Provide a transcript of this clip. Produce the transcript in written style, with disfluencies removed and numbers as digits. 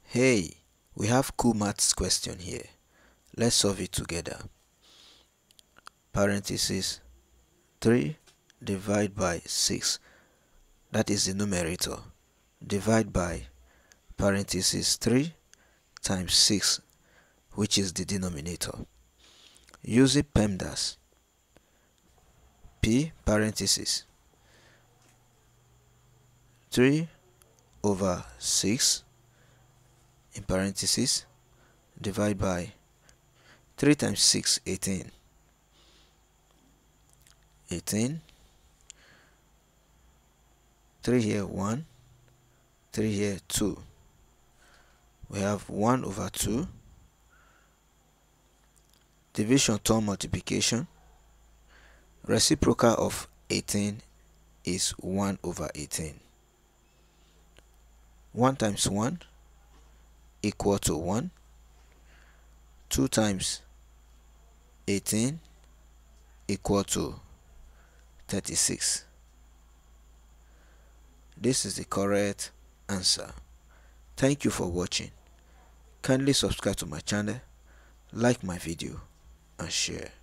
Hey, we have cool maths question here. Let's solve it together. Parenthesis 3 divided by 6, that is the numerator, divide by parenthesis 3 times 6, which is the denominator. Using PEMDAS, P parenthesis 3 over 6 in parenthesis divide by 3 times 6, 18. 3 here 1, 3 here 2. We have 1 over 2. Division turn multiplication. Reciprocal of 18 is 1 over 18. 1 times 1 equal to 1. 2 times 18 equal to 36. This is the correct answer. Thank you for watching. Kindly subscribe to my channel, like my video, and share.